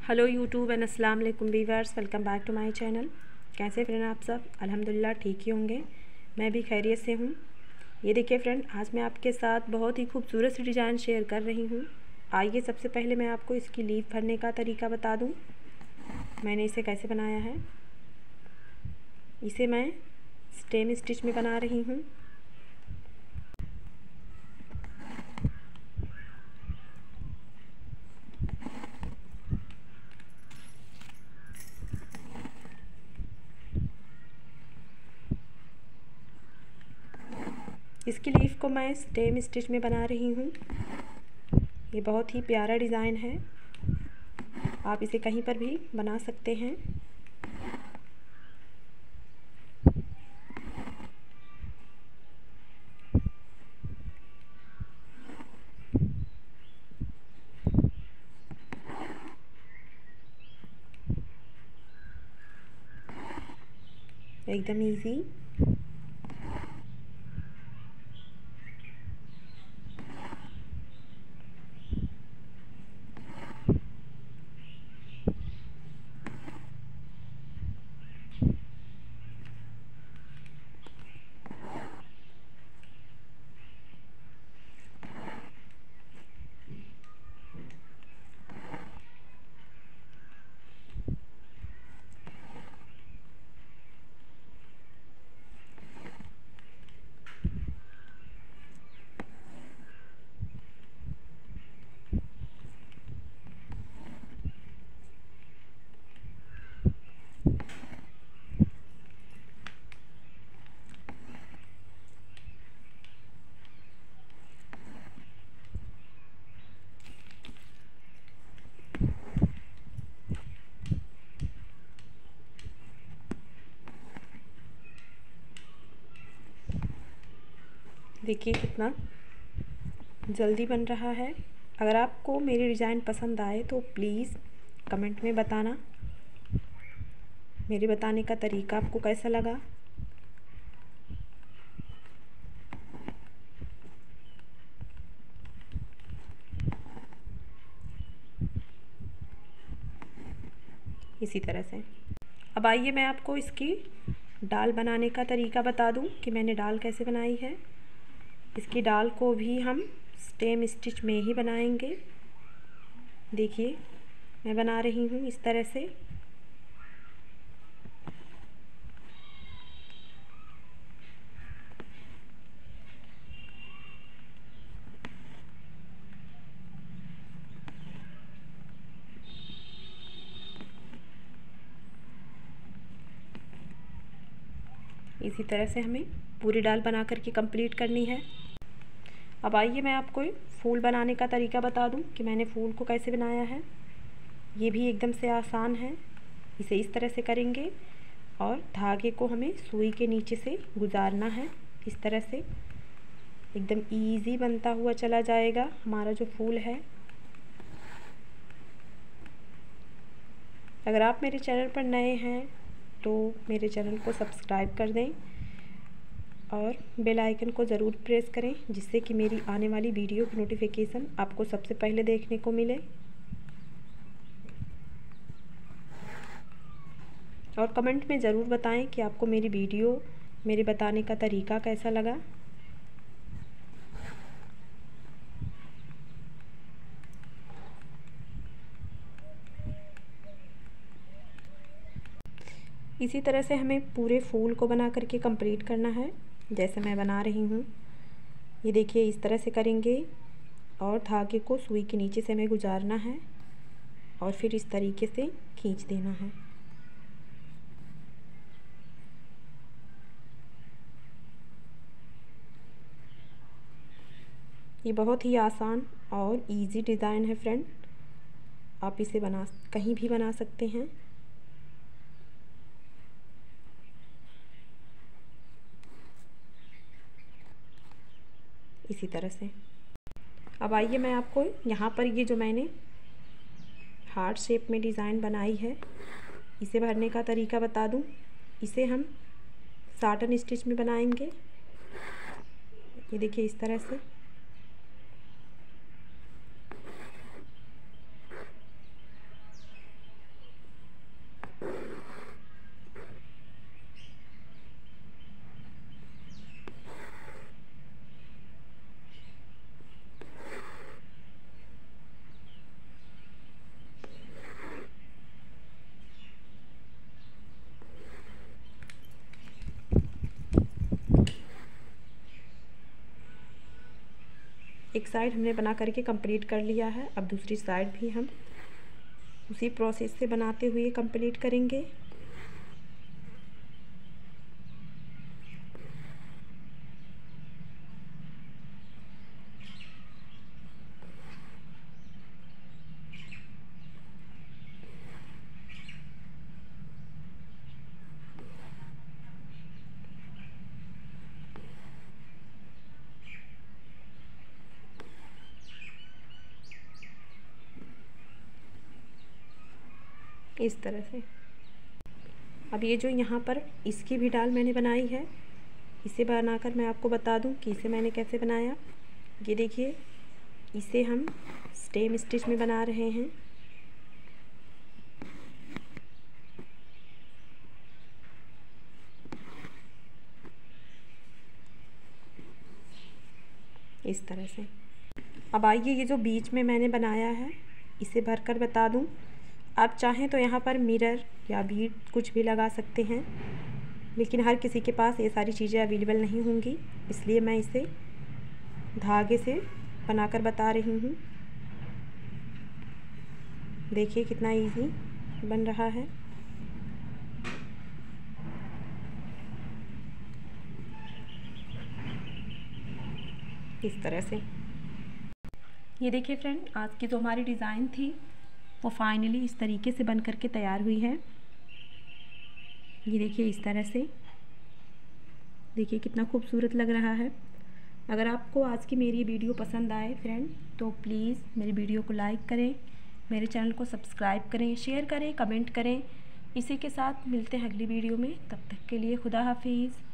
Hello YouTube and अस्सलाम वालेकुम viewers, welcome back to my channel. कैसे फ्रेंड आप सब? अल्हम्दुलिल्लाह ठीक ही होंगे। मैं भी खैरियत से हूँ। ये देखिए फ्रेंड, आज मैं आपके साथ बहुत ही खूबसूरत सी डिज़ाइन शेयर कर रही हूँ। आइए सबसे पहले मैं आपको इसकी लीफ भरने का तरीका बता दूँ। मैंने इसे कैसे बनाया है। इसे मैं स्टेम स्टिच में बना रही हूँ। इसकी लीफ को मैं स्टेम स्टिच में बना रही हूँ। ये बहुत ही प्यारा डिज़ाइन है, आप इसे कहीं पर भी बना सकते हैं। एकदम इजी। देखिए कितना जल्दी बन रहा है। अगर आपको मेरी डिज़ाइन पसंद आए तो प्लीज़ कमेंट में बताना मेरे बताने का तरीका आपको कैसा लगा। इसी तरह से अब आइए मैं आपको इसकी डाल बनाने का तरीका बता दूं कि मैंने डाल कैसे बनाई है। इसकी डाल को भी हम स्टेम स्टिच में ही बनाएंगे। देखिए मैं बना रही हूँ इस तरह से। इसी तरह से हमें पूरी डाल बना करके कंप्लीट करनी है। अब आइए मैं आपको फूल बनाने का तरीका बता दूं कि मैंने फूल को कैसे बनाया है। ये भी एकदम से आसान है। इसे इस तरह से करेंगे और धागे को हमें सुई के नीचे से गुजारना है। इस तरह से एकदम इजी बनता हुआ चला जाएगा हमारा जो फूल है। अगर आप मेरे चैनल पर नए हैं तो मेरे चैनल को सब्सक्राइब कर दें और बेल आइकन को ज़रूर प्रेस करें, जिससे कि मेरी आने वाली वीडियो की नोटिफिकेशन आपको सबसे पहले देखने को मिले। और कमेंट में ज़रूर बताएं कि आपको मेरी वीडियो मेरे बताने का तरीका कैसा लगा। इसी तरह से हमें पूरे फूल को बना करके कंप्लीट करना है, जैसे मैं बना रही हूँ। ये देखिए इस तरह से करेंगे और धागे को सुई के नीचे से हमें गुजारना है और फिर इस तरीके से खींच देना है। ये बहुत ही आसान और इजी डिज़ाइन है फ्रेंड, आप इसे कहीं भी बना सकते हैं। इसी तरह से अब आइए मैं आपको यहाँ पर ये जो मैंने हार्ट शेप में डिज़ाइन बनाई है, इसे भरने का तरीका बता दूँ। इसे हम साटन स्टिच में बनाएंगे। ये देखिए इस तरह से एक साइड हमने बना करके कंप्लीट कर लिया है। अब दूसरी साइड भी हम उसी प्रोसेस से बनाते हुए कंप्लीट करेंगे। इस तरह से। अब ये जो यहाँ पर इसकी भी डाल मैंने बनाई है, इसे बनाकर मैं आपको बता दूँ कि इसे मैंने कैसे बनाया। ये देखिए, इसे हम स्टेम स्टिच में बना रहे हैं। इस तरह से। अब आइए, ये जो बीच में मैंने बनाया है इसे भरकर बता दूं। आप चाहें तो यहाँ पर मिरर या बीड कुछ भी लगा सकते हैं, लेकिन हर किसी के पास ये सारी चीज़ें अवेलेबल नहीं होंगी, इसलिए मैं इसे धागे से बनाकर बता रही हूँ। देखिए कितना इजी बन रहा है। इस तरह से। ये देखिए फ्रेंड, आज की जो हमारी डिज़ाइन थी वो फाइनली इस तरीके से बन करके तैयार हुई है। ये देखिए इस तरह से। देखिए कितना खूबसूरत लग रहा है। अगर आपको आज की मेरी वीडियो पसंद आए फ्रेंड, तो प्लीज़ मेरी वीडियो को लाइक करें, मेरे चैनल को सब्सक्राइब करें, शेयर करें, कमेंट करें। इसी के साथ मिलते हैं अगली वीडियो में। तब तक के लिए खुदा हाफिज़।